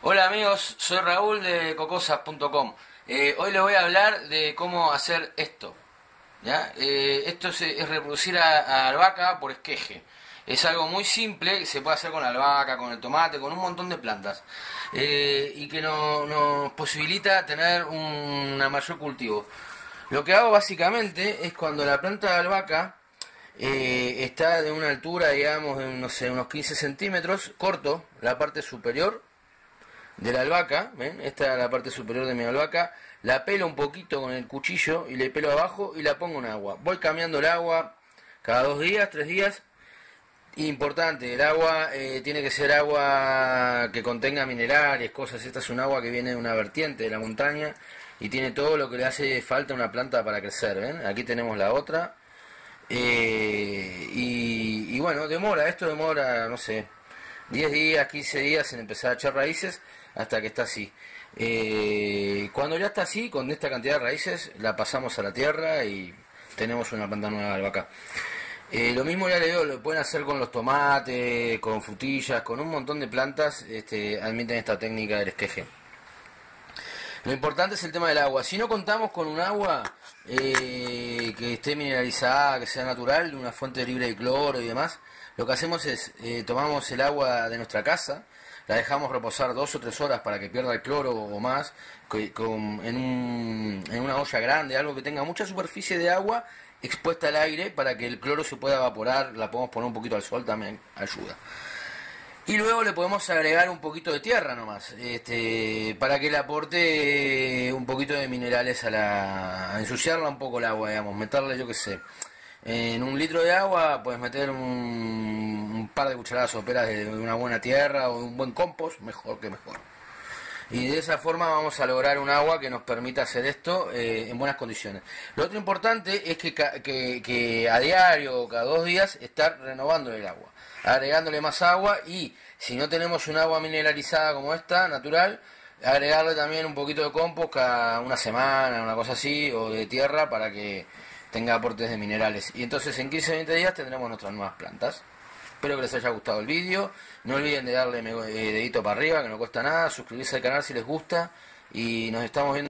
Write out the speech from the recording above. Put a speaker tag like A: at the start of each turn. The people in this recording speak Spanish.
A: Hola amigos, soy Raúl de cocosas.com. Hoy les voy a hablar de cómo hacer esto. ¿Ya? Esto es reproducir a albahaca por esqueje. Es algo muy simple que se puede hacer con la albahaca, con el tomate, con un montón de plantas. Y que nos posibilita tener un mayor cultivo. Lo que hago básicamente es cuando la planta de albahaca está de una altura, digamos, de no sé, unos 15 centímetros, corto la parte superior de la albahaca, ¿ven? Esta es la parte superior de mi albahaca, la pelo un poquito con el cuchillo y le pelo abajo y la pongo en agua. Voy cambiando el agua cada 2 días, 3 días. Importante, el agua tiene que ser agua que contenga minerales, cosas. Esta es un agua que viene de una vertiente de la montaña y tiene todo lo que le hace falta a una planta para crecer, ¿ven? Aquí tenemos la otra. Y bueno, esto demora, no sé, 10 días, 15 días en empezar a echar raíces hasta que está así. Cuando ya está así, con esta cantidad de raíces, la pasamos a la tierra y tenemos una planta nueva de albahaca. Lo mismo ya le digo, lo pueden hacer con los tomates, con frutillas, con un montón de plantas, admiten esta técnica del esqueje. Lo importante es el tema del agua. Si no contamos con un agua que esté mineralizada, que sea natural, de una fuente libre de cloro y demás, lo que hacemos es tomamos el agua de nuestra casa, la dejamos reposar 2 o 3 horas para que pierda el cloro o más, en una olla grande, algo que tenga mucha superficie de agua expuesta al aire para que el cloro se pueda evaporar. La podemos poner un poquito al sol, también ayuda. Y luego le podemos agregar un poquito de tierra nomás, para que le aporte un poquito de minerales a ensuciarla un poco el agua, digamos, meterle, yo qué sé, en 1 litro de agua puedes meter un par de cucharadas soperas de una buena tierra o de un buen compost, mejor que mejor. Y de esa forma vamos a lograr un agua que nos permita hacer esto en buenas condiciones. Lo otro importante es que a diario o cada 2 días estar renovando el agua, agregándole más agua, y si no tenemos un agua mineralizada como esta, natural, agregarle también un poquito de compost cada una semana, una cosa así, o de tierra para que tenga aportes de minerales. Y entonces en 15 o 20 días tendremos nuestras nuevas plantas. Espero que les haya gustado el vídeo. No olviden de darle dedito para arriba, que no cuesta nada. Suscribirse al canal si les gusta. Y nos estamos viendo.